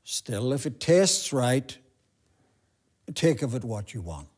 Still, if it tastes right, take of it what you want.